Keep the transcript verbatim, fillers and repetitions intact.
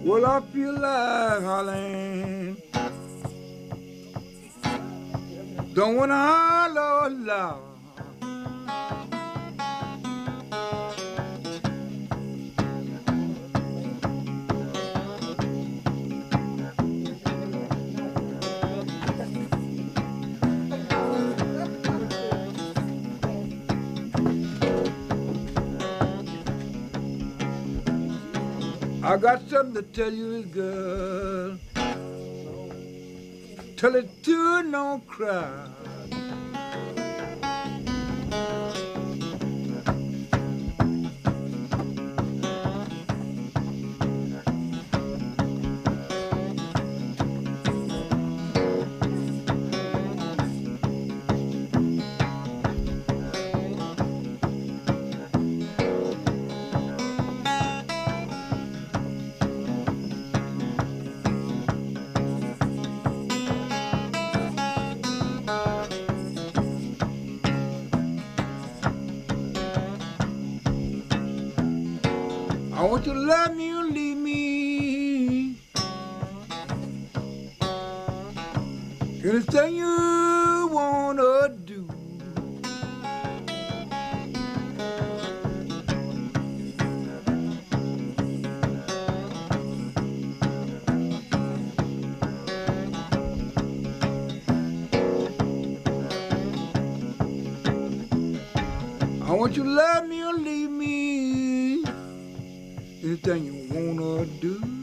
Well, I feel like hollering. Don't wanna holler loud. I got something to tell you, girl. Tell it to don't cry. I want you to love me or leave me. Anything you wanna do. I want you to love me or leave me. Anything you wanna do.